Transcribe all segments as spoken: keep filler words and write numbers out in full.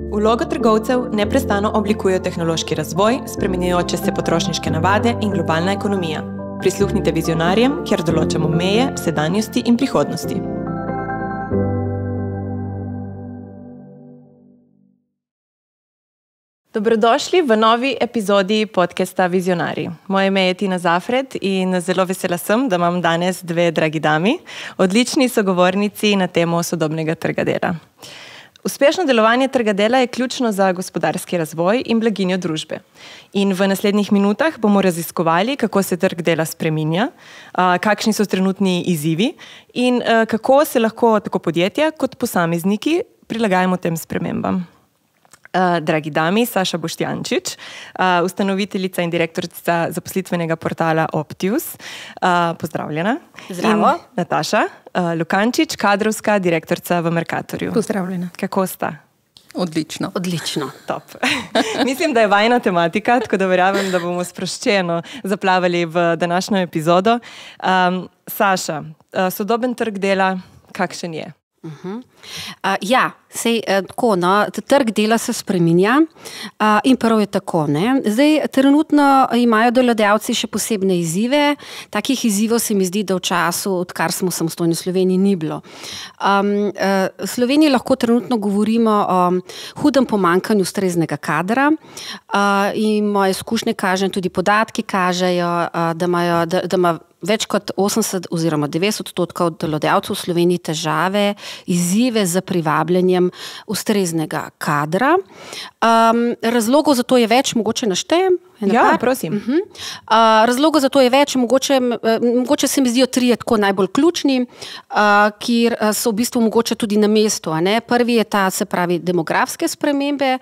Vlogo trgovcev neprestano oblikujejo tehnološki razvoj, spreminjajoče se potrošniške navade in globalna ekonomija. Prisluhnite vizionarjem, kjer določamo meje, sedanjosti in prihodnosti. Dobrodošli v novi epizodi podcasta Vizionarji. Moje ime je Tina Zafred in zelo vesela sem, da imam danes dve dragi dami, odlični sogovornici na temo sodobnega trga dela. Uspešno delovanje trga dela je ključno za gospodarski razvoj in blaginjo družbe. In v naslednjih minutah bomo raziskovali, kako se trg dela spreminja, kakšni so trenutni izzivi in kako se lahko tako podjetja kot posamezniki prilagajamo tem spremembam. Dragi dami, Saša Boštjančič, ustanoviteljica in direktorica zaposlitvenega portala Optius. Pozdravljena. Zdravo. In Nataša Lukančič, kadrovska direktorica v Mercatorju. Pozdravljena. Kako sta? Odlično. Odlično. Top. Mislim, da je vajna tematika, tako da verjamem, da bomo sproščeno zaplavali v današnjo epizodo. Um, Saša, sodoben trg dela, kakšen je? Uh-huh. Uh, ja, sej, uh, tako, no, trg dela se spreminja uh, in prav je tako, ne. Zdaj, trenutno imajo delodajalci še posebne izzive. Takih izzivov se mi zdi, da v času, odkar smo samostojni v Sloveniji, ni bilo. Um, uh, v Sloveniji lahko trenutno govorimo o hudem pomanjkanju ustreznega kadra uh, in moje izkušnje kažejo, tudi podatki kažejo, uh, da imajo, da, da ima več kot osemdeset oziroma devetdeset odstotkov delodajalcev v Sloveniji težave, izzive za privabljanjem ustreznega kadra. Um, razlogov za to je več, mogoče naštejem. Ja, prosim. Uh-huh. uh, razlogov za to je več, mogoče, uh, mogoče se mi zdijo trije tako najbolj ključni, uh, kjer so v bistvu mogoče tudi na mestu. A ne? Prvi je ta, se pravi, demografske spremembe.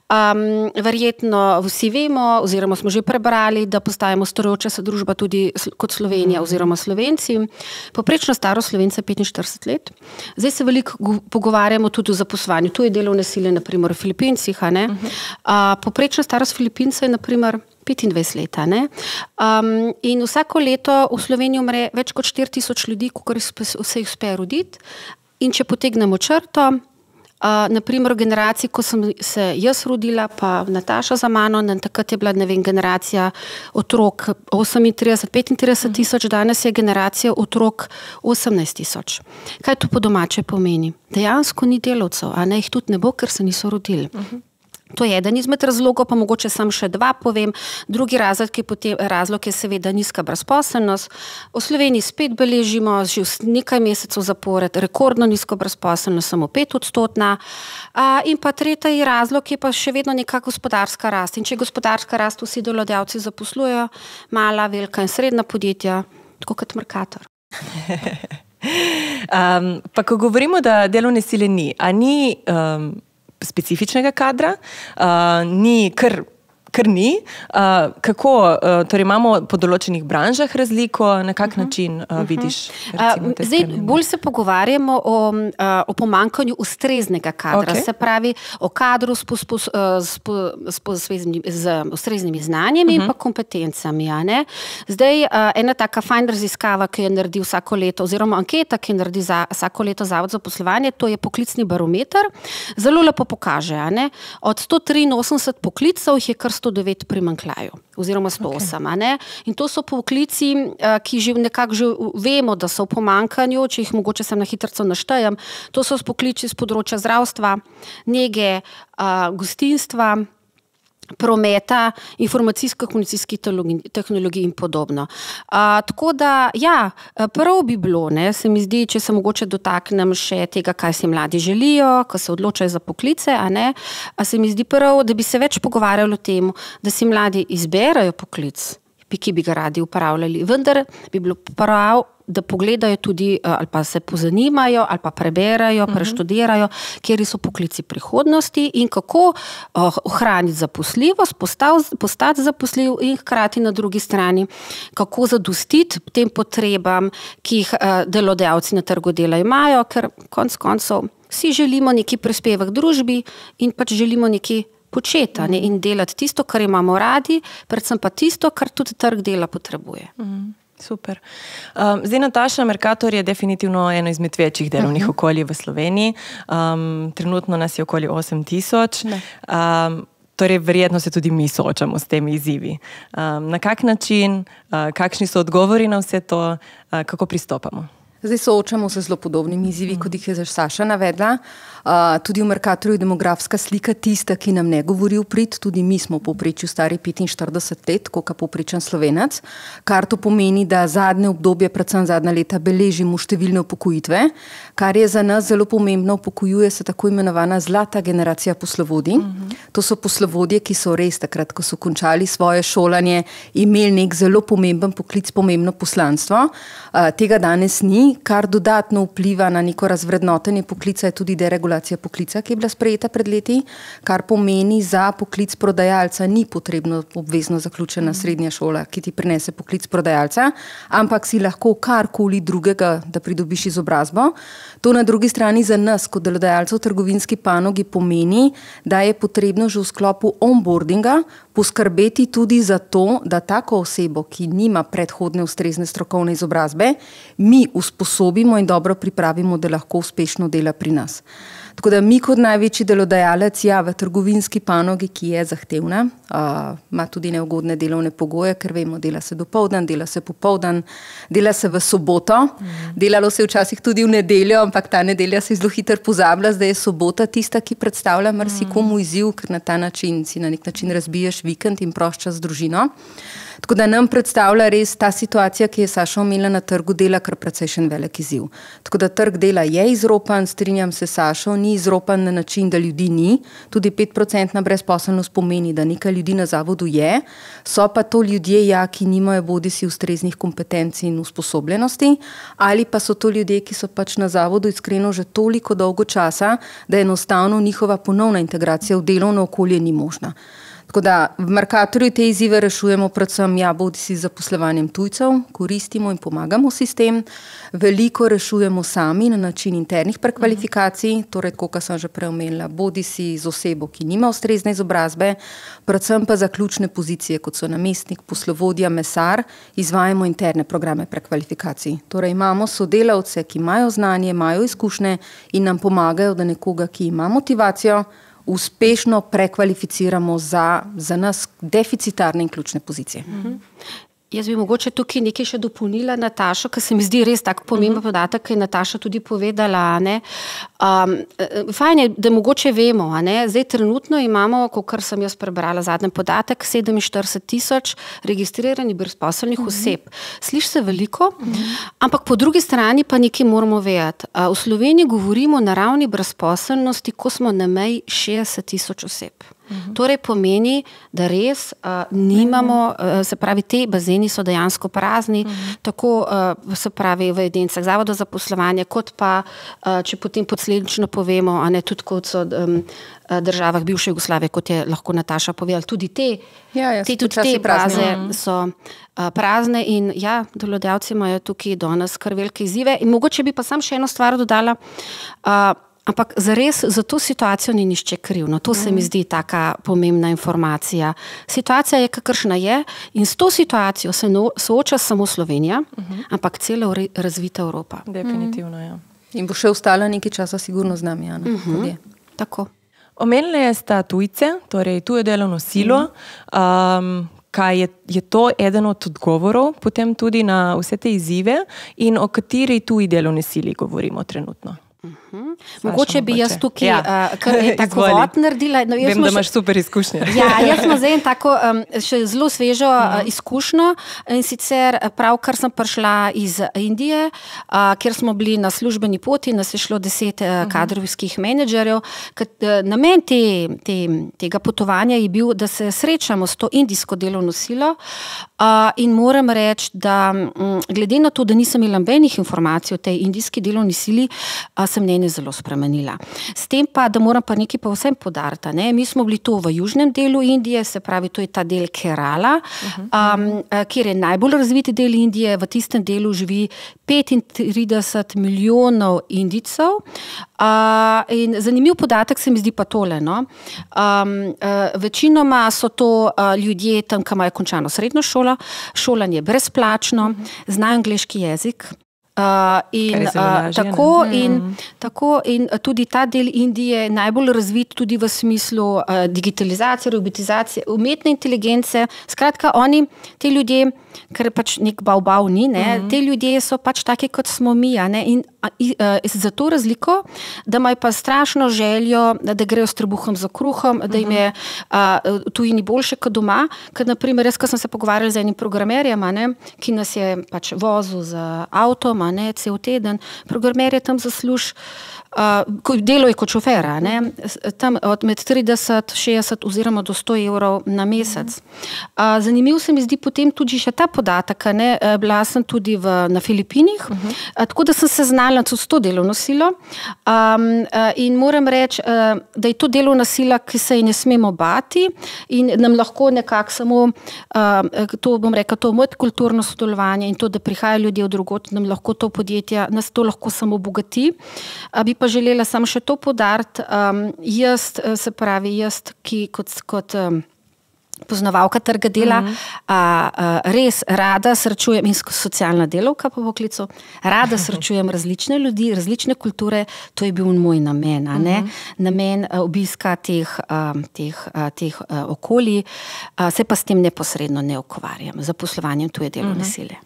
Um, verjetno vsi vemo, oziroma smo že prebrali, da postajamo starajoča se družba tudi kot Slovenija oziroma Slovenci. Poprečna starost Slovenca je petinštirideset let. Zdaj se veliko pogovarjamo tudi o zaposlovanju. Tu je delovne sile, na primer v Filipincih. A ne? Uh-huh. uh, poprečna starost Filipinca je, na primer, petindvajset let. Ne? Um, in vsako leto v Sloveniji umre več kot štiri tisoč ljudi, kolikor se jih uspe roditi. In če potegnemo črto, Uh, naprimer v generaciji, ko sem se jaz rodila, pa Nataša za mano, takrat je bila, ne vem, generacija otrok osemintrideset, petintrideset tisoč, danes je generacija otrok osemnajst tisoč. Kaj to po domače pomeni? Dejansko ni delavcev, a ne, jih tudi ne bo, ker se niso rodili. Uh-huh. To je eden izmed razlogov, pa mogoče sam še dva povem. Drugi razlog je, potem, razlog je seveda nizka brezposelnost. V Sloveniji spet beležimo že nekaj mesecev zapored rekordno nizko brezposelnost, samo pet odstotna. A, in pa tretji razlog je pa še vedno neka gospodarska rast. In če je gospodarska rast, vsi delodajalci zaposlujejo, mala, velika in srednja podjetja, tako kot Mercator. um, pa ko govorimo, da delovne sile ni, a ni um, specifičnega kadra, uh, ni kar, kar ni. Uh, kako, uh, torej imamo po določenih branžah razliko, na kak uh-huh. način uh, vidiš recimo te Zdaj, spremembe? bolj se pogovarjamo o, o pomanjkanju ustreznega kadra, okay. Se pravi o kadru s, s, s, s, z ustreznimi znanjami uh-huh. in pa kompetencami. A ne? Zdaj, ena taka fajn raziskava, ki je naredi vsako leto, oziroma anketa, ki je naredi za, vsako leto Zavod za poslovanje, to je poklicni barometer, zelo lepo pokaže. A ne? Od sto triinosemdeset poklicev jih je kar sto devet primanjkljajev, oziroma sto osem. Okay. A ne? In to so poklici, ki že nekako že vemo, da so v pomanjkanju, če jih mogoče sem na hitrco naštejem. To so poklici z področja zdravstva, nege, gostinstva, prometa, informacijsko-komunikacijskih tehnologij in podobno. A, tako da, ja, prav bi bilo, ne, se mi zdi, če se mogoče dotaknem še tega, kaj si mladi želijo, ko se odločajo za poklice, a ne, a se mi zdi prav, da bi se več pogovarjali o tem, da si mladi izberajo poklic, ki bi ga radi upravljali. Vendar bi bilo prav, da pogledajo tudi, ali pa se pozanimajo, ali pa preberajo, preštudirajo, kjeri so poklici prihodnosti in kako ohraniti zaposljivost, postati zaposljiv in hkrati na drugi strani, kako zadostiti tem potrebam, ki jih delodajalci na trgu dela imajo, ker konec koncev vsi želimo neki prispevek družbi in pač želimo neki početi in delati tisto, kar imamo radi, predvsem pa tisto, kar tudi trg dela potrebuje. Mm. Super. Um, zdaj, Nataša, Mercator je definitivno eno izmed večjih delovnih uh-huh. okolij v Sloveniji. Um, trenutno nas je okoli osem tisoč. Um, torej, verjetno se tudi mi soočamo s temi izzivi. Um, na kak način, uh, kakšni so odgovori na vse to, uh, kako pristopamo? Zdaj soočamo se zelo podobnimi izzivi, kot jih je že Saša navedla. Uh, tudi v Mercatorju je demografska slika tista, ki nam ne govori v prid. Tudi mi smo v povprečju stari petinštirideset let, koliko povprečen Slovenec, kar to pomeni, da zadnje obdobje, predvsem zadnja leta, beležimo številne upokojitve, kar je za nas zelo pomembno. Upokojuje se tako imenovana zlata generacija poslovodij. Uh-huh. To so poslovodje, ki so res takrat, ko so končali svoje šolanje, imeli nek zelo pomemben poklic, pomembno poslanstvo. Uh, tega danes ni. Kar dodatno vpliva na neko razvrednotenje poklica je tudi deregulacija poklica, ki je bila sprejeta pred leti, kar pomeni za poklic prodajalca ni potrebno obvezno zaključena srednja šola, ki ti prinese poklic prodajalca, ampak si lahko karkoli drugega, da pridobiš izobrazbo. To na drugi strani za nas, kot delodajalcev v trgovinski panogi, pomeni, da je potrebno že v sklopu onboardinga poskrbeti tudi za to, da tako osebo, ki nima predhodne ustrezne strokovne izobrazbe, mi usposobimo in dobro pripravimo, da lahko uspešno dela pri nas. Tako da mi kot največji delodajalec, ja, v trgovinski panogi, ki je zahtevna, uh, ima tudi neugodne delovne pogoje, ker vemo, dela se dopoldan, dela se popoldan, dela se v soboto, mm. delalo se včasih tudi v nedeljo, ampak ta nedelja se zelo hitro pozablja, zdaj je sobota tista, ki predstavlja marsikomu izziv, ker na ta način si na nek način razbiješ vikend in prost čas z družino. Tako da nam predstavlja res ta situacija, ki je Saša omenila na trgu dela, kar precejšen velik izziv. Tako da trg dela je izropan, strinjam se Sašo, ni izropan na način, da ljudi ni. Tudi petprocentna brezposelnost pomeni, da nekaj ljudi na zavodu je, so pa to ljudje, ja, ki nimajo bodisi ustreznih kompetenc in usposobljenosti, ali pa so to ljudje, ki so pač na zavodu iskreno že toliko dolgo časa, da enostavno njihova ponovna integracija v delovno okolje ni možna. Tako da v Mercatorju te izzive rešujemo predvsem, ja, bodisi z zaposlovanjem tujcev, koristimo in pomagamo sistem, veliko rešujemo sami na način internih prekvalifikacij, torej, kot sem že prej omenila, bodisi z osebo, ki nima ustrezne izobrazbe, predvsem pa za ključne pozicije, kot so namestnik, poslovodja, mesar, izvajamo interne programe prekvalifikacij. Torej, imamo sodelavce, ki imajo znanje, imajo izkušnje in nam pomagajo, da nekoga, ki ima motivacijo, uspešno prekvalificiramo za, za nas deficitarne in ključne pozicije. Mhm. Jaz bi mogoče tukaj nekaj še dopolnila Natašo, ker se mi zdi res tako pomemben uh-huh. podatek, ki je Nataša tudi povedala. Ne? Um, fajn je, da mogoče vemo, a ne? Zdaj trenutno imamo, kakor sem jaz prebrala zadnji podatek, sedeminštirideset tisoč registriranih brezposelnih uh-huh. oseb. Sliši se veliko, uh-huh. ampak po drugi strani pa nekaj moramo vedeti. Uh, v Sloveniji govorimo o naravni brezposelnosti, ko smo na meji šestdeset tisoč oseb. Uhum. Torej pomeni, da res uh, nimamo, uh, se pravi, te bazeni so dejansko prazni, uhum. tako uh, se pravi v evidencah Zavoda za zaposlovanje, kot pa, uh, če potem posledično povemo, a ne tudi kot so um, državah bivše Jugoslavije, kot je lahko Nataša povedala, tudi te, ja, ja, te, tudi te baze so uh, prazne in ja, delodajalci imajo tukaj danes kar velike izzive. In mogoče bi pa sam še eno stvar dodala, uh, ampak zares za to situacijo ni nišče kriv. No, to se mi zdi taka pomembna informacija. Situacija je, kakršna je, in s to situacijo se no, sooča samo Slovenija, uh-huh. ampak cela razvita Evropa. Definitivno, ja. In bo še ostala nekaj časa sigurno z nami, Jana. Uh-huh. Tako. Omenili sta tujce, torej tujo delovno silo. Uh-huh. Um, kaj je, je to eden od odgovorov potem tudi na vse te izzive in o kateri tuji delovni sili govorimo trenutno? Uh-huh. Mogoče bi jaz tukaj ja. uh, kar je tako vod naredila. No, Vem, da imaš še... super izkušnje. Ja, jaz smo zdaj tako um, še zelo svežo uh, izkušnjo in sicer prav, kar sem prišla iz Indije, uh, kjer smo bili na službeni poti, nas je šlo deset uh, kadrovskih menedžerjev. Kat, uh, namen te, te, tega potovanja je bil, da se srečamo s to indijsko delovno silo uh, in moram reči, da um, glede na to, da nisem imela nobenih informacij o tej indijski delovni sili, uh, sem njene življenje zelo spremenila. S tem pa, da moram pa nekaj pa vsem podariti, ne? Mi smo bili to v južnem delu Indije, se pravi, to je ta del Kerala, um, kjer je najbolj razviti del Indije, v tistem delu živi petintrideset milijonov Indijcev. Uh, in zanimiv podatek se mi zdi pa tole, no? Um, uh, večinoma so to uh, ljudje tam, ki imajo končano srednjo šolo, šolanje brezplačno, znajo angleški jezik. Uh, in, uh, lažje, tako, in, mm. tako in tudi ta del Indije je najbolj razvit tudi v smislu uh, digitalizacije, robotizacije, umetne inteligence. Skratka, oni, te ljudje, ker pač nek bav-bav ni, ne, mm. te ljudje so pač taki, kot smo mi, ne, in uh, uh, za to razliko, da imajo pa strašno željo, da grejo s trebuhom za kruhom, da jim je uh, tujini boljše kot doma, ker naprimer, jaz, ko sem se pogovarjala z enim programerjem, ne, ki nas je pač vozil z avtom, ne, cel teden, programer je tam zasluž, uh, delo je kot šofera, ne, tam od med trideset, šestdeset oziroma do sto evrov na mesec. Uh, zanimiv se mi zdi potem tudi še ta podatek, ne, bila sem tudi v, na Filipinih, uh -huh. uh, tako da sem se znala s to delovno silo um, uh, in moram reči, uh, da je to delovna sila, ki se ji ne smemo bati in nam lahko nekako samo, uh, to bom rekla, to medkulturno sodelovanje in to, da prihajajo ljudje od drugot, nam lahko to podjetje, nas to lahko samo bogati. Uh, bi pa želela samo še to poudariti, um, jaz, se pravi, jaz, ki kot, kot um, poznavalka trga dela, mm -hmm. a, a, res rada srečujem, in socialna delavka po poklicu, rada srečujem različne ljudi, različne kulture, to je bil moj namen, a ne? Mm -hmm. Namen a, obiska teh, a, teh, a, teh a, okolij, a, se pa s tem neposredno ne ukvarjam, za poslovanjem tuje delovne mm -hmm. sile.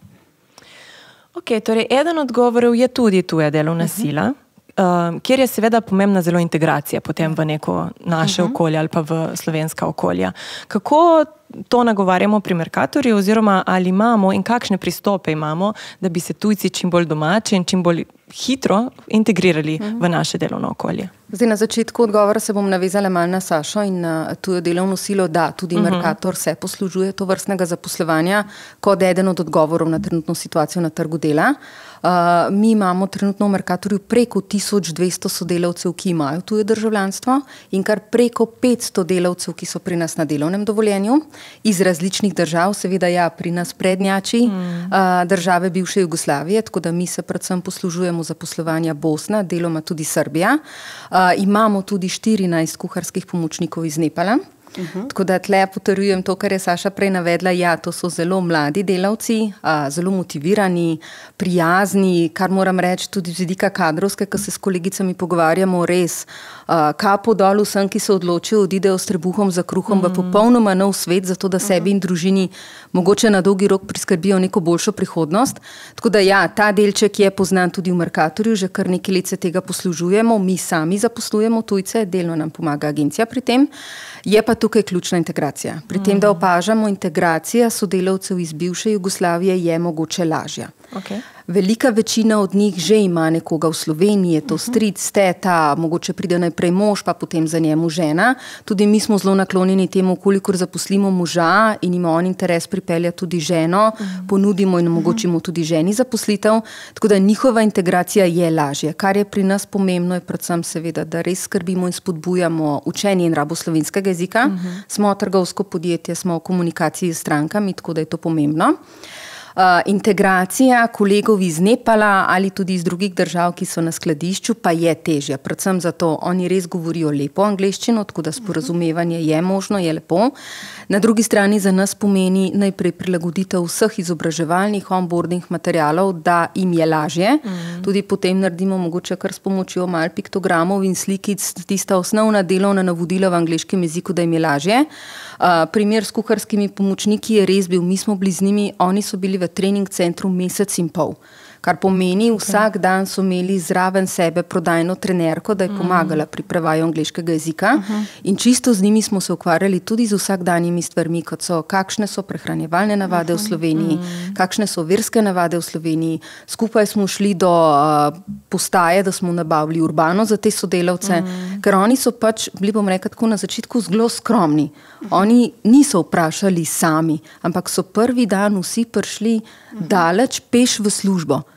Ok, torej eden odgovorov je tudi tuja delovna uh -huh. sila, uh, kjer je seveda pomembna zelo integracija potem v neko naše uh -huh. okolje ali pa v slovenska okolja. Kako to nagovarjamo pri Mercatorju oziroma ali imamo in kakšne pristope imamo, da bi se tujci čim bolj domači in čim bolj hitro integrirali uh -huh. v naše delovno okolje? Zdaj, na začetku odgovora se bom navezala malo na Sašo in na tujo delovno silo, da tudi uh -huh. Mercator se poslužuje to vrstnega zaposlovanja kot eden od odgovorov na trenutno situacijo na trgu dela. Uh, mi imamo trenutno v Mercatorju preko tisoč dvesto sodelavcev, ki imajo tuje državljanstvo in kar preko petsto delavcev, ki so pri nas na delovnem dovoljenju iz različnih držav, seveda ja, pri nas prednjači mm. uh, države bivše Jugoslavije, tako da mi se predvsem poslužujemo zaposlovanja Bosna, deloma tudi Srbija. Uh, imamo tudi štirinajst kuharskih pomočnikov iz Nepala. Uh-huh. Tako da tle potrjujem to, kar je Saša prej navedla, ja, to so zelo mladi delavci, a, zelo motivirani, prijazni, kar moram reči tudi z vidika kadrovske, ko se s kolegicami pogovarjamo, res a, kapo dol vsem, ki se odločijo, odidejo s trebuhom za kruhom uh-huh. v popolnoma nov svet, zato da sebi in družini mogoče na dolgi rok priskrbijo neko boljšo prihodnost. Tako da ja, ta delček je poznan tudi v Mercatorju, že kar nekaj let se tega poslužujemo, mi sami zaposlujemo tujce, delno nam pomaga agencija pri tem. Je pa tukaj ključna integracija. Pri tem, da opažamo, integracija sodelavcev iz bivše Jugoslavije je mogoče lažja. Okay. Velika večina od njih že ima nekoga v Sloveniji, je to stric, teta, mogoče pride najprej mož, pa potem za njemu žena. Tudi mi smo zelo naklonjeni temu, kolikor zaposlimo moža in ima on interes pripelja tudi ženo, ponudimo in omogočimo tudi ženi zaposlitev, tako da njihova integracija je lažja. Kar je pri nas pomembno je predvsem seveda, da res skrbimo in spodbujamo učenje in rabo slovenskega jezika. Uh -huh. Smo trgovsko podjetje, smo v komunikaciji s strankami, tako da je to pomembno. Uh, integracija kolegov iz Nepala ali tudi iz drugih držav, ki so na skladišču, pa je težja. Predvsem zato oni res govorijo lepo angleščino, tako da sporazumevanje je možno, je lepo. Na drugi strani za nas pomeni najprej prilagoditev vseh izobraževalnih onboarding materialov, da jim je lažje. Mm. Tudi potem naredimo mogoče kar s pomočjo malo piktogramov in slikic tista osnovna delovna navodila v angleškem jeziku, da jim je lažje. Uh, primer s kuharskimi pomočniki je res bil, mi smo bili z njimi, oni so bili v trening centru mesec in pol. Kar pomeni, vsak dan so imeli zraven sebe prodajno trenerko, da je pomagala pri prevaju angleškega jezika. Uh-huh. In čisto z njimi smo se ukvarjali tudi z vsakdanjimi stvarmi, kot so kakšne so prehranjevalne navade uh-huh. v Sloveniji, uh-huh. kakšne so verske navade v Sloveniji. Skupaj smo šli do uh, postaje, da smo nabavili urbano za te sodelavce, uh-huh. ker oni so pač, bili bom rekla tako na začetku, zelo skromni. Uh-huh. Oni niso vprašali sami, ampak so prvi dan vsi prišli uh-huh. daleč peš v službo.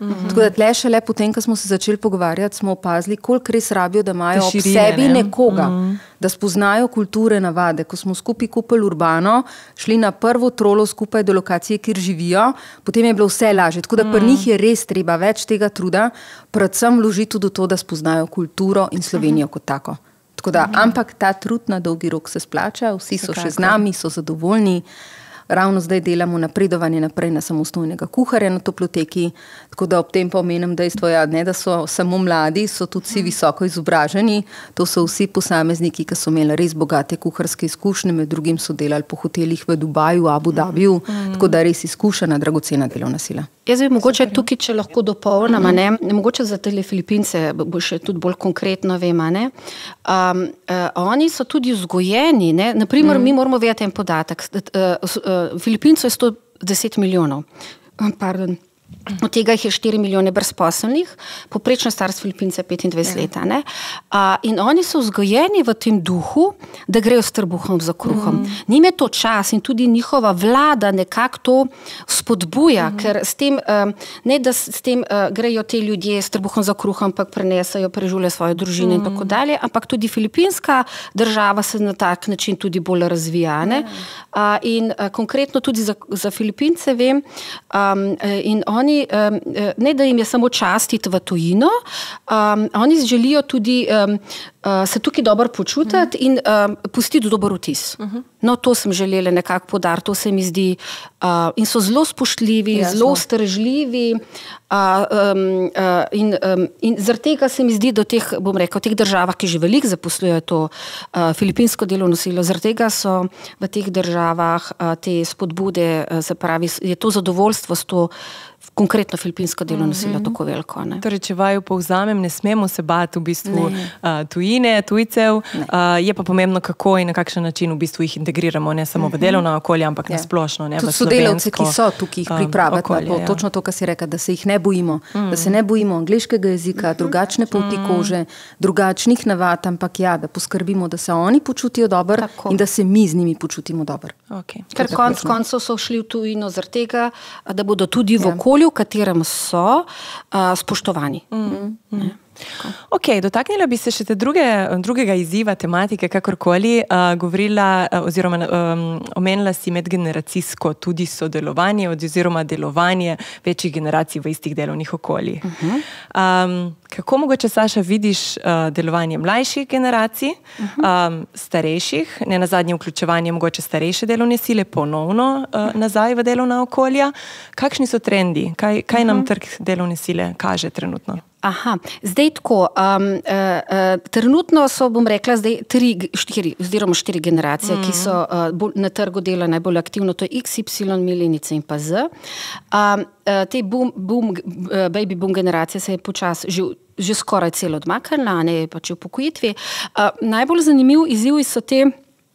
Mm-hmm. Tako da tle šele potem, ko smo se začeli pogovarjati, smo opazili, koliko res rabijo, da imajo ob širine, sebi ne? nekoga, mm-hmm. da spoznajo kulture, navade. Ko smo skupaj kupili Urbano, šli na prvo trolo skupaj do lokacije, kjer živijo, potem je bilo vse lažje. Tako da pri njih je res treba več tega truda, predvsem vložiti tudi to, da spoznajo kulturo in Slovenijo kot tako. Tako da, ampak ta trud na dolgi rok se splača, vsi so še z nami, so zadovoljni. Ravno zdaj delamo napredovanje naprej na samostojnega kuharja na Toploteki, tako da ob tem pa omenim dejstvo, ja, ne da so samo mladi, so tudi vsi visoko izobraženi, to so vsi posamezniki, ki so imeli res bogate kuharske izkušnje, med drugim so delali po hotelih v Dubaju, Abu Dhabiju, mm. tako da res izkušena, dragocena delovna sila. Jaz bi mogoče tukaj, če lahko dopolnim, ne, mogoče za tele Filipince, bo še tudi bolj konkretno vem, ne, um, uh, oni so tudi vzgojeni, ne, naprimer, mm. mi moramo vedeti en podatek, uh, uh, Filipincev je sto deset milijonov, pardon, od tega jih je štiri milijone brezposelnih, poprečna starost Filipince je petindvajset let, ne? A, in oni so vzgojeni v tem duhu, da grejo s trbuhom za kruhom. Mm. Njim je to čas in tudi njihova vlada nekako to spodbuja, mm. ker s tem, ne da s tem grejo te ljudje s trbuhom za kruhom, ampak prenesajo, preživljajo svoje družine mm. in tako dalje, ampak tudi filipinska država se na tak način tudi bolj razvija, ne? Mm. A, in a, konkretno tudi za, za Filipince vem, um, in oni Oni, ne da jim je samo častiti v tujino, um, oni želijo tudi um, uh, se tukaj dobro počutiti in um, pustiti dober vtis. Uh-huh. No, to sem želela nekako podariti, to se mi zdi, uh, in so zelo spoštljivi, Jasno. zelo stržljivi uh, um, uh, in, um, in zaradi tega se mi zdi, da v teh, bom rekel, v teh državah, ki že veliko zaposlujejo to uh, filipinsko delovno silo, zaradi tega so v teh državah uh, te spodbude, uh, se pravi, je to zadovoljstvo s to konkretno filipinsko delovno silo mm-hmm. tako veliko. Ne? Torej, če vaju povzamem, ne smemo se bati v bistvu uh, tujine, tujcev, uh, je pa pomembno, kako in na kakšen način v bistvu jih integriramo, ne samo mm-hmm. v delovno okolje, ampak ja. na splošno. Ne, tudi sodelavci, ki so tukaj jih pripraviti, um, okolje, ja. točno to, kar si rekel, da se jih ne bojimo, mm. da se ne bojimo angleškega jezika, mm-hmm. drugačne poti mm. kože, drugačnih navad, ampak ja, da poskrbimo, da se oni počutijo dobro in da se mi z njimi počutimo dobro. Okay. Ker konc koncev so šli v tujino zaradi tega, da bodo tudi v okolju, v katerem so uh, spoštovani. Mm, mm. Ok, dotaknila bi se še te druge, drugega izziva, tematike, kakorkoli, uh, govorila uh, oziroma um, omenila si medgeneracijsko tudi sodelovanje oziroma delovanje večjih generacij v istih delovnih okoljih. Uh-huh. um, kako mogoče, Saša, vidiš uh, delovanje mlajših generacij, uh-huh. um, starejših, ne nazadnje vključevanje mogoče starejše delovne sile ponovno uh, nazaj v delovna okolja? Kakšni so trendi? Kaj, kaj uh-huh. nam trg delovne sile kaže trenutno? Aha, zdaj tako, um, uh, uh, trenutno so, bom rekla, zdaj tri, štiri, oziroma štiri generacije, mm. ki so uh, bolj, na trgu dela najbolj aktivno, to je X, Y, milenice in pa Z. Um, uh, te boom, boom, uh, baby boom generacije se je počas že, že skoraj celo odmaknila, ne pač v pokojitvi. Uh, najbolj zanimiv izziv so te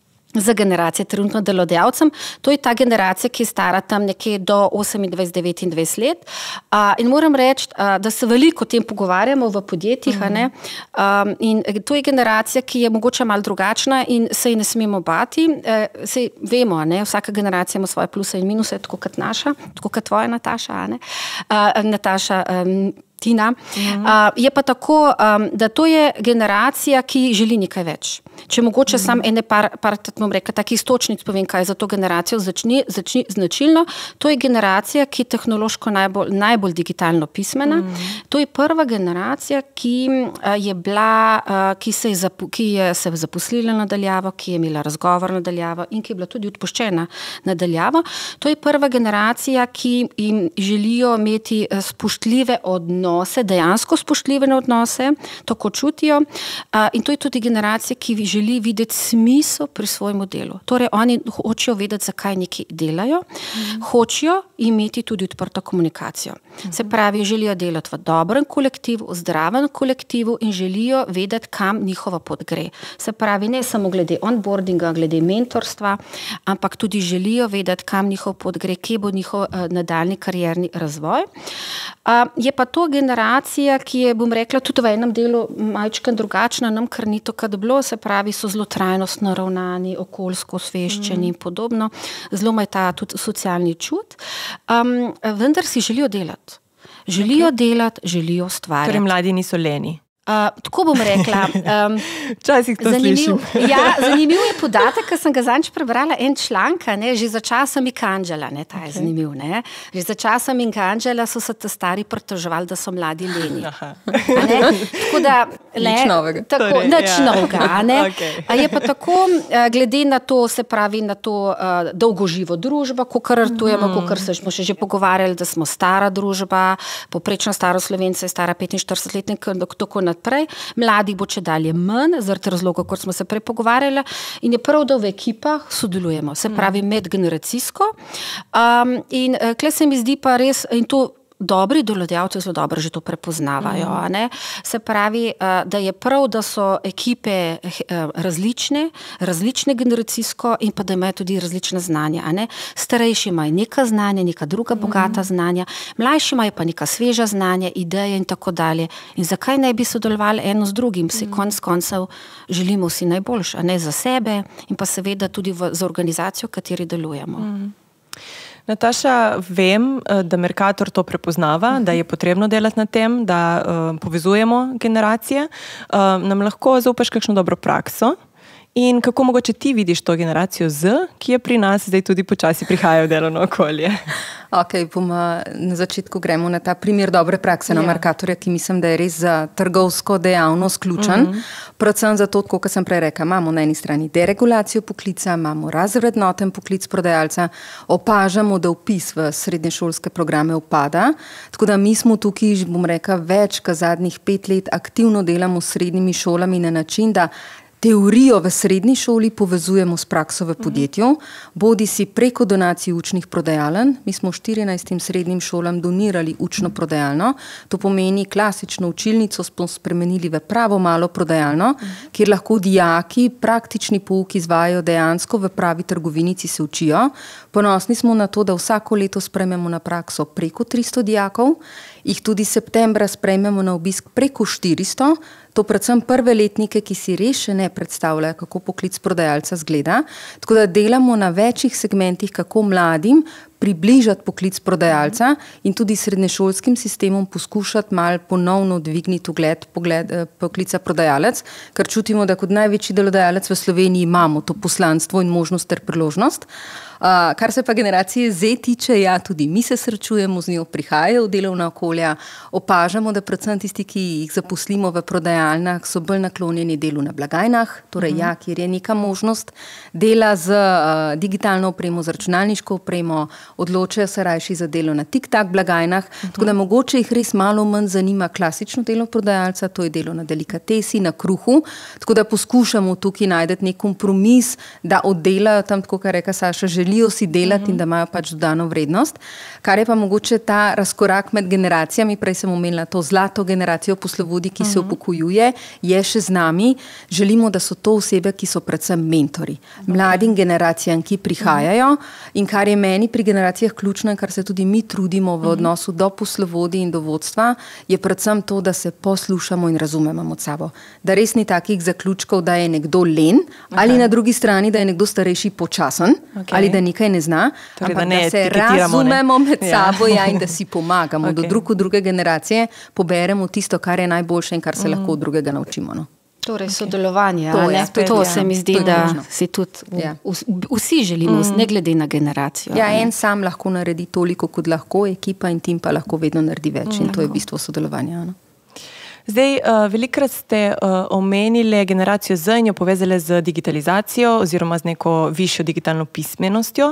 za generacije trenutno delodajalcem. To je ta generacija, ki je stara tam nekje do osemindvajset do devetindvajset let. Uh, in moram reči, uh, da se veliko o tem pogovarjamo v podjetjih. Mm-hmm. ne? Um, in to je generacija, ki je mogoče malo drugačna in se ji ne smemo bati. Uh, sej vemo, ne? Vsaka generacija ima svoje pluse in minuse, tako kot naša, tako kot tvoja Nataša. Ne? Uh, Nataša, um, Tina. Mm-hmm. Uh, je pa tako, um, da to je generacija, ki želi nekaj več. Če mogoče mm-hmm. sam ene par, par bom rekla, takih istočnic povem, kaj je za to generacijo začni, začni, značilno, to je generacija, ki je tehnološko najbolj, najbolj digitalno pismena. Mm-hmm. To je prva generacija, ki uh, je bila, uh, ki se je, zapo, ki je se zaposlila nadaljavo, ki je imela razgovor nadaljavo in ki je bila tudi odpuščena nadaljavo. To je prva generacija, ki jim želijo imeti spoštljive odnose, dejansko spoštljive odnose, tako čutijo. Uh, in to je tudi generacija, ki želi videti smisel pri svojem delu. Torej, oni hočejo vedeti, zakaj nekaj delajo, mm. hočejo imeti tudi odprto komunikacijo. Mm. Se pravi, želijo delati v dobrem kolektivu, v zdravem kolektivu in želijo vedeti, kam njihova pot gre. Se pravi, ne samo glede onboardinga, glede mentorstva, ampak tudi želijo vedeti, kam njihov pot gre, kje bo njihov uh, nadaljni karierni razvoj. Uh, je pa to generacija, ki je, bom rekla, tudi v enem delu majčkeno drugačna, nam kar ni to, kad bilo, se pravi, so zelo trajnostno ravnani, okoljsko osveščeni in mm. podobno. Zelo ima ta tudi socialni čut. Um, vendar si želijo delati. Želijo okay. delati, želijo ustvarjati. Torej, mladi niso leni. Uh, tako bom rekla. Um, Včasih to zanimiv, slišim. Ja, zanimiv je podatek, ker sem ga zadnjič prebrala en članka, ne, že za časa Michelangela, ne, ta je okay. zanimiv, ne. Že za časa Michelangela so se te stari pritoževali, da so mladi leni. Ne, tako da, le, nič novega. Tako, torej, nič ja. novega, ne. Okay. A je pa tako, glede na to, se pravi, na to uh, dolgoživo družbo, kakor rtujemo, mm. kakor smo še že pogovarjali, da smo stara družba, poprečna staro Slovenca je stara petinštirideset letnik, tako na Prej. Mladih bo če dalje manj, zaradi razlogov, kot smo se prej pogovarjali, in je prav, da v ekipah sodelujemo, se pravi medgeneracijsko. Um, in uh, kle se mi zdi pa res, in to dobri delodajalci zelo dobro že to prepoznavajo. Mm. Ne? Se pravi, da je prav, da so ekipe različne, različne generacijsko in pa da imajo tudi različne znanja. Ne? Starejši imajo neka znanja, neka druga bogata mm. znanja, mlajši imajo pa neka sveža znanja, ideje in tako dalje. In zakaj ne bi sodelovali eno z drugim? Se mm. konc koncev želimo vsi najboljše, a ne za sebe in pa seveda tudi v, za organizacijo, v kateri delujemo. Mm. Nataša, vem, da Mercator to prepoznava, da je potrebno delati na tem, da uh, povezujemo generacije. Uh, nam lahko zaupaš kakšno dobro prakso in kako mogoče ti vidiš to generacijo Z, ki je pri nas zdaj tudi počasi prihaja v delovno okolje? Ok, bomo na začetku gremo na ta primer dobre prakse na ja. Mercatorja, ki mislim, da je res za trgovsko dejavnost ključen. Mm -hmm. Predvsem zato, kot sem prej rekla, imamo na eni strani deregulacijo poklica, imamo razvrednoten poklic prodajalca, opažamo, da vpis v srednješolske programe upada. Tako da mi smo tukaj, bom rekla, več kot zadnjih pet let aktivno delamo s srednjimi šolami na način, da teorijo v srednji šoli povezujemo s prakso v podjetju, bodi si preko donacij učnih prodajaln. Mi smo štirinajstim srednjim šolam donirali učno prodajalno. To pomeni klasično učilnico smo spremenili v pravo malo prodajalno, kjer lahko dijaki praktični pouk izvajajo dejansko v pravi trgovinici se učijo. Ponosni smo na to, da vsako leto sprejmemo na prakso preko tristo dijakov, jih tudi septembra sprejmemo na obisk preko štiristo, to predvsem prve letnike, ki si res še ne predstavljajo, kako poklic prodajalca zgleda. Tako da delamo na večjih segmentih, kako mladim približati poklic prodajalca in tudi srednješolskim sistemom poskušati malo ponovno dvigniti ugled pogled, poklica prodajalec, ker čutimo, da kot največji delodajalec v Sloveniji imamo to poslanstvo in možnost ter priložnost. Uh, kar se pa generacije Z tiče, ja, tudi mi se srečujemo z njo, prihajajo v delovna okolja, opažamo, da predvsem tisti, ki jih zaposlimo v prodajalnah, so bolj naklonjeni delu na blagajnah, torej uh-huh. ja, kjer je neka možnost dela z uh, digitalno opremo, z računalniško opremo, odločajo se rajši za delo na tik-tak blagajnah, uh-huh. tako da mogoče jih res malo manj zanima klasično delo prodajalca, to je delo na delikatesi, na kruhu, tako da poskušamo tukaj najti nek kompromis, da oddelajo tam, tako kar reka Saša, želijo si delati uh-huh. in da imajo pač dodano vrednost, kar je pa mogoče ta razkorak med generacijami, prej sem omenila to zlato generacijo poslovodij, ki uh-huh. se upokojuje, je še z nami, želimo, da so to osebe, ki so predvsem mentori, okay. mladim generacijam, ki prihajajo uh-huh. in kar je meni pri generacijah ključno in kar se tudi mi trudimo v odnosu do poslovodij in do vodstva, je predvsem to, da se poslušamo in razumemo med sabo. Da res ni takih zaključkov, da je nekdo len, okay. ali na drugi strani, da je nekdo starejši počasen, okay. ali da nekaj ne zna, torej, ampak da, ne da se razumemo med ja. sabo ja, in da si pomagamo, okay. da drug od druge generacije poberemo tisto, kar je najboljše in kar se mm. lahko od drugega naučimo. No? Torej, sodelovanje, to, ne? to, to ja. se mi zdi, to da si tudi ja. vsi želimo, mm. ne glede na generacijo. Ja, en sam lahko naredi toliko, kot lahko, ekipa in tim pa lahko vedno naredi več mm. in to je bistvo sodelovanja. No? Zdaj, uh, velikrat ste uh, omenili generacijo Z in jo povezali z digitalizacijo oziroma z neko višjo digitalno pismenostjo.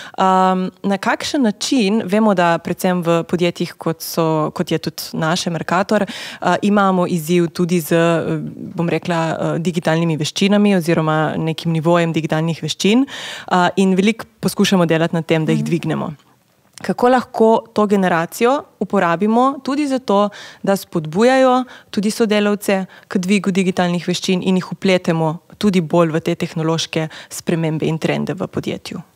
Um, na kakšen način, vemo, da predvsem v podjetjih, kot, so, kot je tudi naše Mercator, uh, imamo izziv tudi z, bom rekla, uh, digitalnimi veščinami oziroma nekim nivojem digitalnih veščin uh, in veliko poskušamo delati na tem, da jih dvignemo. Kako lahko to generacijo uporabimo tudi zato, da spodbujajo tudi sodelavce k dvigu digitalnih veščin in jih vpletemo tudi bolj v te tehnološke spremembe in trende v podjetju?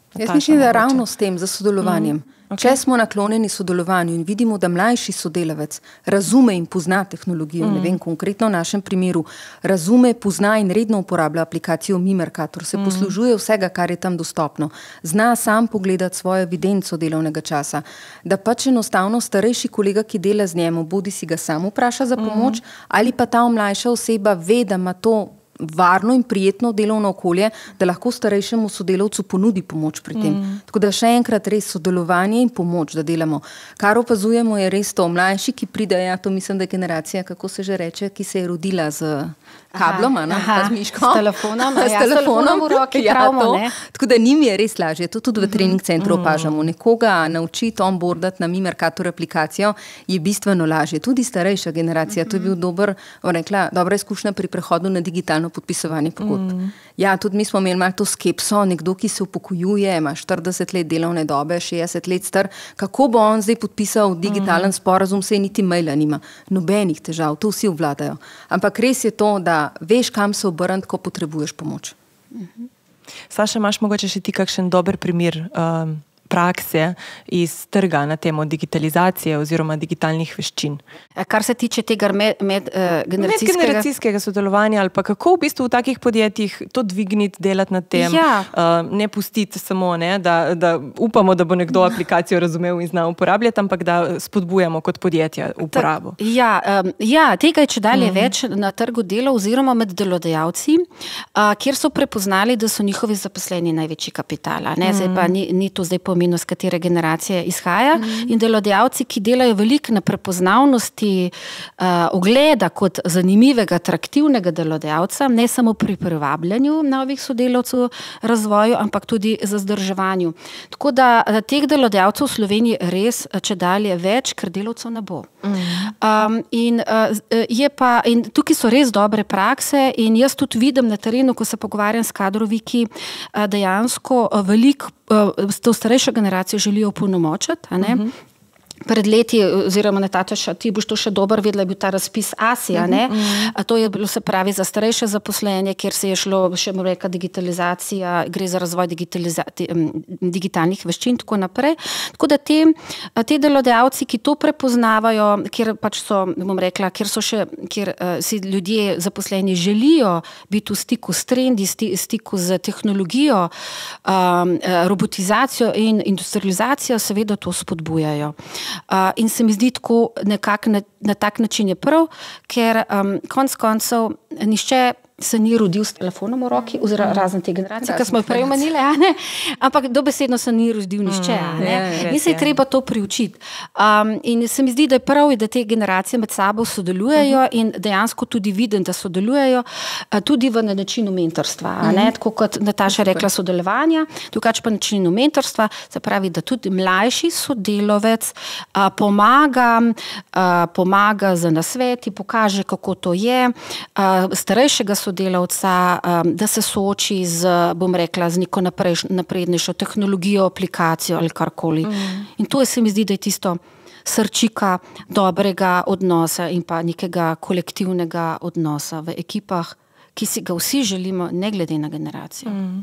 Jaz mislim, da ravno s tem, za sodelovanjem. Mm. Okay. Če smo naklonjeni sodelovanju in vidimo, da mlajši sodelavec razume in pozna tehnologijo, mm. ne vem, konkretno v našem primeru, razume, pozna in redno uporablja aplikacijo MiMercator, se mm. poslužuje vsega, kar je tam dostopno, zna sam pogledati svojo evidenco delovnega časa, da pač enostavno starejši kolega, ki dela z njemu, bodi si ga sam vpraša za pomoč, mm. ali pa ta mlajša oseba ve, da ima to varno in prijetno delovno okolje, da lahko starejšemu sodelavcu ponudi pomoč pri tem. Mm. Tako da še enkrat res sodelovanje in pomoč, da delamo. Kar opazujemo je res to, mlajši, ki pride, ja, to mislim, da je generacija, kako se že reče, ki se je rodila z kablom, aha, aha, z miško. S telefonom, ja, s telefonom v roki, ja, pravimo, to. Ne? Tako da njim je res lažje, to tudi v mm-hmm. trening centru opažamo. Nekoga naučiti onboardati na MiMercator aplikacijo je bistveno lažje. Tudi starejša generacija, mm-hmm. to je bil dober, rekla, dobra izkušnja pri prehodu na digitalno podpisovanje pogodb. Mm. Ja, tudi mi smo imeli malo to skepso, nekdo, ki se upokojuje, ima štirideset let delovne dobe, šestdeset let star, kako bo on zdaj podpisal digitalen mm. sporazum, saj niti maila nima. Nobenih težav, to vsi obvladajo. Ampak res je to, da veš, kam se obrniti, ko potrebuješ pomoč. Mm-hmm. Saša, imaš mogoče še ti kakšen dober primer um, prakse iz trga na temo digitalizacije oziroma digitalnih veščin? Kar se tiče tega med, med, uh, generacijskega... medgeneracijskega sodelovanja ali pa kako v bistvu v takih podjetjih to dvigniti, delati na tem, ja. uh, ne pustiti samo, ne, da, da upamo, da bo nekdo aplikacijo razumel in znal uporabljati, ampak da spodbujamo kot podjetja uporabo. Ta, ja, um, ja, tega je če dalje mm. več na trgu dela oziroma med delodajalci, uh, kjer so prepoznali, da so njihovi zaposleni največji kapitala. Ne? Zdaj pa ni, ni to zdaj pomembno, z katere generacije izhaja. Mm. In delodajalci, ki delajo veliko na prepoznavnosti uh, ogleda kot zanimivega, atraktivnega delodajalca, ne samo pri privabljanju novih sodelavcev razvoju, ampak tudi za zdrževanju. Tako da teh delodajalcev v Sloveniji res, če dalje več, ker delavcev ne bo. Mm. Um, in, uh, je pa, in tukaj so res dobre prakse in jaz tudi vidim na terenu, ko se pogovarjam s kadroviki, uh, dejansko uh, veliko s to starejšo generacijo želijo opolnomočiti, a ne? Uh-huh. Pred leti, oziroma Nataša, ti boš to še dober vedela, je bil ta razpis Asija, ne? Uh-huh. A to je bilo, se pravi, za starejše zaposlenje, kjer se je šlo, še bom rekla, digitalizacija, gre za razvoj digitalnih veščin, tako naprej. Tako da te, te delodajalci, ki to prepoznavajo, kjer pač so, bom rekla, kjer so še, kjer uh, si ljudje zaposleni želijo biti v stiku s trendi, sti, stiku z tehnologijo, um, robotizacijo in industrializacijo, seveda to spodbujajo. Uh, in se mi zdi tako nekako na, na tak način je prav, ker um, konc koncev nišče se ni rodil s telefonom v roki, oziroma razen te generacije, ki smo jo prej omenili, ampak dobesedno se ni rodil nišče. In se je treba to priučiti. Um, in se mi zdi, da je prav, da te generacije med sabo sodelujejo in dejansko tudi vidim, da sodelujejo tudi v načinu mentorstva. Ne? Tako kot Nataša rekla, sodelovanja, drugače pa načinu mentorstva, se pravi, da tudi mlajši sodelovec a, pomaga, a, pomaga z nasveti, pokaže, kako to je, a, starejšega sodelovca, da se sooči z, bom rekla, z neko naprednejšo tehnologijo, aplikacijo ali karkoli. Mm. In to je, se mi zdi, da je tisto srčika dobrega odnosa in pa nekega kolektivnega odnosa v ekipah, ki si ga vsi želimo, ne glede na generacijo. Mm.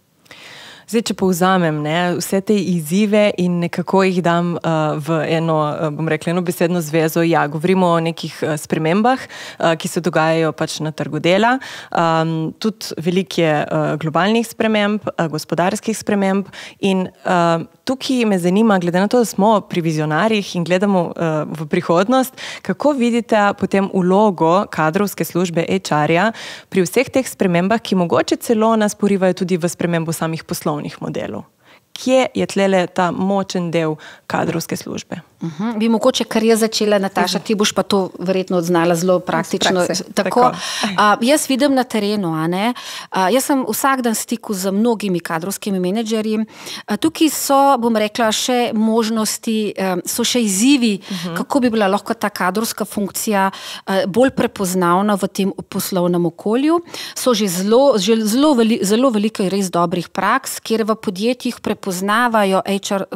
Zdaj, če povzamem, ne, vse te izzive in nekako jih dam uh, v eno, uh, bom rekla, eno besedno zvezo, ja, govorimo o nekih uh, spremembah, uh, ki se dogajajo pač na trgu dela, um, tudi veliko je uh, globalnih sprememb, uh, gospodarskih sprememb in uh, tukaj me zanima, glede na to, da smo pri vizionarjih in gledamo uh, v prihodnost, kako vidite potem vlogo kadrovske službe H R-ja pri vseh teh spremembah, ki mogoče celo nas porivajo tudi v spremembo samih poslov modelov. Kje je tlele ta močen del kadrovske službe? Uh-huh. Bi mogoče, kar je začela Nataša, ti boš pa to verjetno odznala zelo praktično. Tako, Tako. Uh, jaz vidim na terenu, a ne? Uh, jaz sem vsak dan stiku z mnogimi kadrovskimi menedžerji. Uh, tukaj so, bom rekla, še možnosti, um, so še izzivi, uh-huh. kako bi bila lahko ta kadrovska funkcija uh, bolj prepoznavna v tem poslovnem okolju. So že zelo, že zelo, veli, zelo veliko res dobrih praks, kjer v podjetjih prepoznavajo H R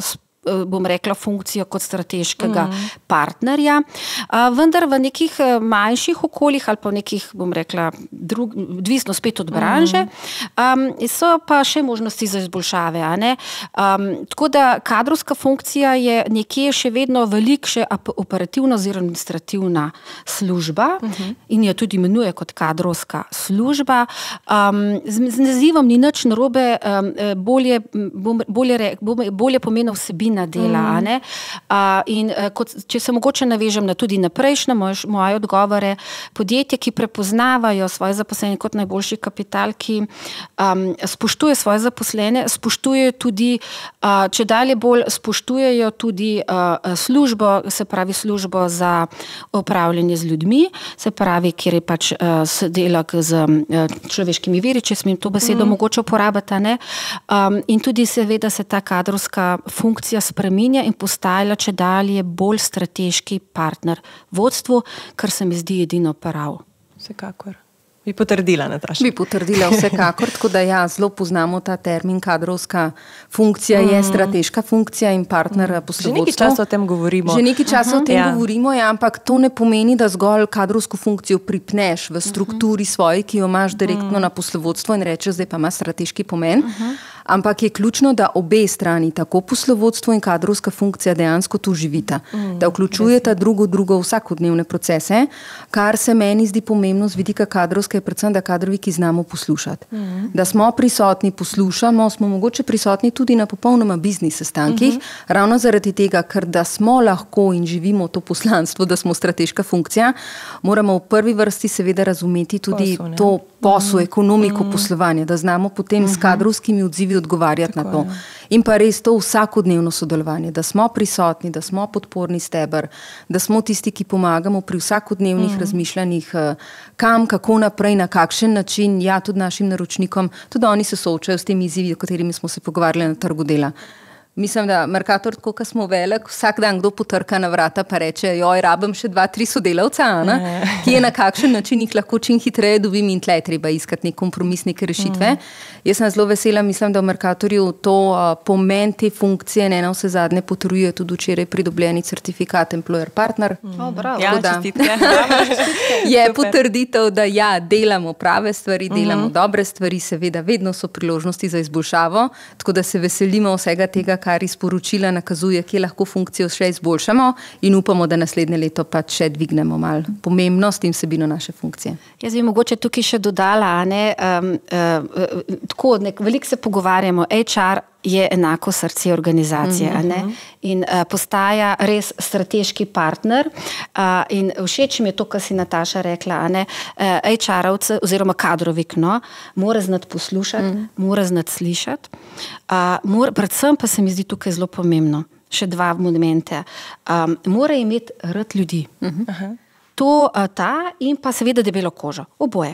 bom rekla, funkcijo kot strateškega mm. partnerja. Vendar v nekih manjših okoljih ali pa v nekih, bom rekla, drug, odvisno spet od branže, um, so pa še možnosti za izboljšave. A ne? Um, tako da kadrovska funkcija je nekje še vedno velik še operativna oziroma administrativna služba uh-huh. in jo tudi imenuje kot kadrovska služba. Um, z, z nazivom ni nič narobe, um, bolje, bolje, bolje pomeni vsebina dela. Uh-huh. A ne? Uh, in kot, če se mogoče navežem na tudi na prejšnje moje, moje odgovore, podjetje, ki prepoznavajo svoje zaposlene kot najboljši kapital, ki um, spoštuje svoje zaposlene, spoštuje tudi, uh, če dalje bolj spoštujejo tudi uh, službo, se pravi službo za upravljanje z ljudmi, se pravi, kjer je pač uh, sodelek z uh, človeškimi viri, če smem to besedo mm. mogoče uporabiti, ne? Um, in tudi seveda se ta kadrovska funkcija spreminja in postaja če dalje bolj strateški partner vodstvu, kar se mi zdi edino prav. Vsekakor. Bi potrdila, Nataša. Bi potrdila vsekakor, tako da ja, zelo poznamo ta termin kadrovska funkcija, mm. je strateška funkcija in partner mm. poslovodstva. Že nekaj časa o tem govorimo. Že nekaj časa uh-huh. o tem ja. govorimo, ja, ampak to ne pomeni, da zgolj kadrovsko funkcijo pripneš v strukturi uh-huh. svoji, ki jo imaš direktno uh-huh. na poslovodstvo in rečeš, zdaj pa ima strateški pomen. Uh-huh. Ampak je ključno, da obe strani, tako poslovodstvo in kadrovska funkcija dejansko tu živita. Mm, da vključujeta drugo drugo vsakodnevne procese, kar se meni zdi pomembno z vidika kadrovske, je predvsem, da kadrovi, ki znamo poslušati. Mm. Da smo prisotni, poslušamo, smo mogoče prisotni tudi na popolnoma biznis sestankih, mm-hmm. ravno zaradi tega, ker da smo lahko in živimo to poslanstvo, da smo strateška funkcija, moramo v prvi vrsti seveda razumeti tudi posel, to posel, ekonomiko mm. poslovanja, da znamo potem mm-hmm. s kadrovskimi odzivi odgovarjati Tako, na to. Ja. In pa res to vsakodnevno sodelovanje, da smo prisotni, da smo podporni steber, da smo tisti, ki pomagamo pri vsakodnevnih mm. razmišljanjih, kam, kako naprej, na kakšen način, ja, tudi našim naročnikom, tudi oni se soočajo s temi izzivi, o katerimi smo se pogovarjali na trgu dela. Mislim, da Mercator, tako kot smo velik, vsak dan kdo potrka na vrata pa reče, joj, rabim še dva, tri sodelavca, ne? Ki je na kakšen način jih lahko čim hitreje dobim in tle treba iskati nek kompromis, neke rešitve. Mm. Jaz sem zelo vesela, mislim, da v Mercatorju to uh, pomen te funkcije ne na vse zadnje potrjuje tudi včeraj pridobljeni certifikat Employer Partner. Mm. Oh, bravo. Ja, da, čestitke. Je potrditev, da ja, delamo prave stvari, delamo mm-hmm. dobre stvari, seveda vedno so priložnosti za izboljšavo, tako da se veselimo vsega tega, kar iz poročila nakazuje, kje lahko funkcijo še izboljšamo in upamo, da naslednje leto pa še dvignemo malo pomembnost in vsebino naše funkcije. Jaz bi mogoče tukaj še dodala, ne, um, uh, tako, nek, veliko se pogovarjamo, H R je enako srce organizacije, mm-hmm. a ne? In uh, postaja res strateški partner uh, in všeč mi je to, kar si Nataša rekla, a ne? Uh, H R-ovce oziroma kadrovik, no, mora znati poslušati, mm-hmm. mora znati slišati, uh, mora, predvsem pa se mi zdi tukaj zelo pomembno, še dva momente, um, mora imeti rad ljudi. Mm-hmm. To, ta in pa seveda debelo kožo. Oboje.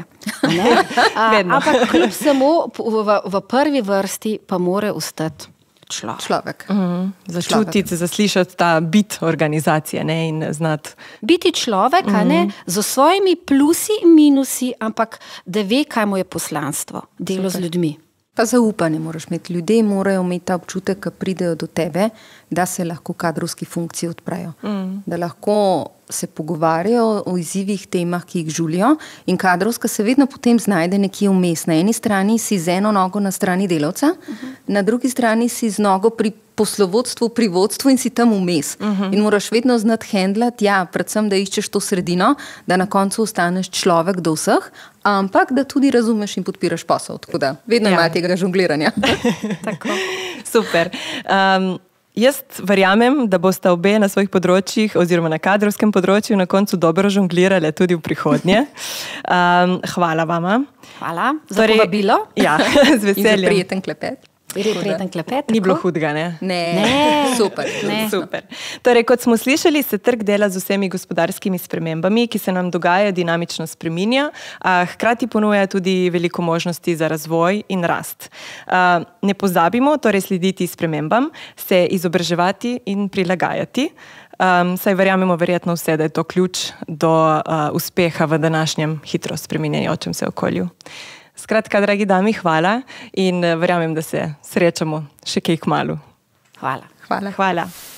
A, ampak kljub samo v, v prvi vrsti pa mora ostati človek. Človek. Mm, začutiti, zaslišati ta bit organizacije, ne, in znati. Biti človek, mm. a ne, z svojimi plusi in minusi, ampak da ve, kaj mu je poslanstvo. Delo Super. Z ljudmi. Pa zaupanje moraš imeti. Ljudje morajo imeti ta občutek, ko pridejo do tebe, da se lahko kadrovski funkciji odprejo. Mm. Da lahko se pogovarjajo o izzivih, temah, ki jih žulijo in kadrovska se vedno potem znajde nekje vmes. Na eni strani si z eno nogo na strani delavca, uh-huh. na drugi strani si z nogo pri poslovodstvu, pri vodstvu in si tam vmes. Uh-huh. In moraš vedno znati handlati, ja, predvsem, da iščeš to sredino, da na koncu ostaneš človek do vseh, ampak da tudi razumeš in podpiraš posel. Tako da vedno ja. Ima tega žongliranja. Tako. Super. Um, Jaz verjamem, da boste obe na svojih področjih oziroma na kadrovskem področju na koncu dobro žonglirale tudi v prihodnje. Um, hvala vama. Hvala za torej, povabilo. Ja, z veseljem. In za prijeten klepet. Prijeten klepet. Ni bilo hudega, ne? Ne, ne. Super. Ne. Super. Torej, kot smo slišali, se trg dela z vsemi gospodarskimi spremembami, ki se nam dogajajo, dinamično spreminja, a hkrati ponuja tudi veliko možnosti za razvoj in rast. A, ne pozabimo torej slediti spremembam, se izobraževati in prilagajati. Um, saj verjamemo verjetno vse, da je to ključ do uh, uspeha v današnjem hitro spreminjajočem se okolju. Skratka, dragi dami, hvala in verjamem, da se srečamo še kaj kmalu. Hvala. Hvala. Hvala.